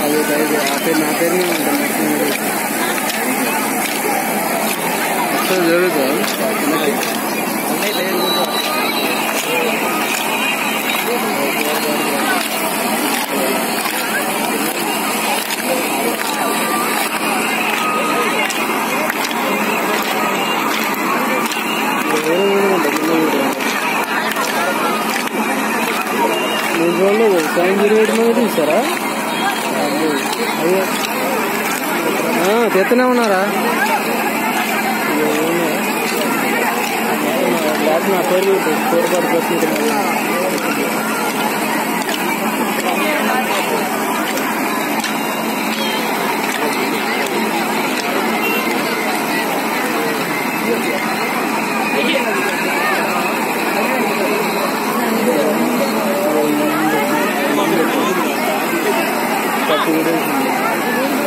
అది ఆ పేరు నా పేరు మీద ఉంటుంది జరుగుతుంది మూడు రోజులు వ్యవసాయం జరిగేయడం తీస్తారా తెత్తనే ఉన్నారా నా పేరు తోడ్పాటు చేసుకుంటున్నా Thank you.